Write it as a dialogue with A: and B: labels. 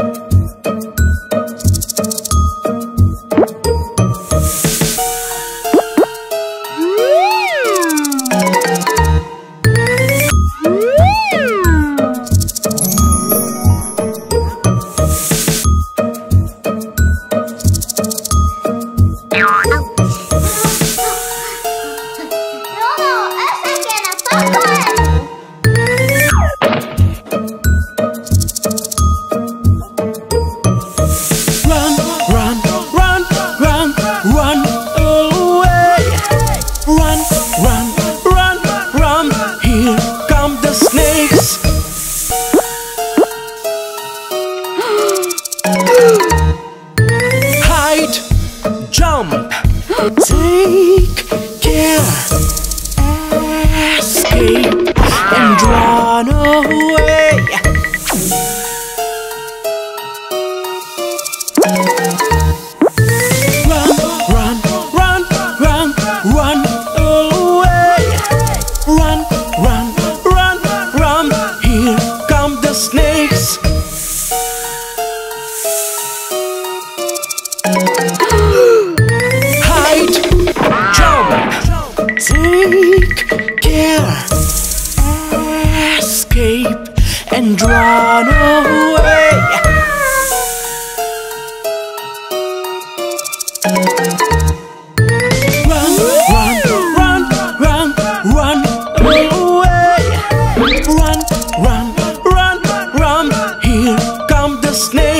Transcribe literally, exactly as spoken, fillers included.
A: Jump, take care, escape, and run away. Run, run, run, run, run away. Run, run, run, run, here come the snakes. Take care, escape, and run away. Run, run, run, run, run away. Run, run, run, run, here come the snakes.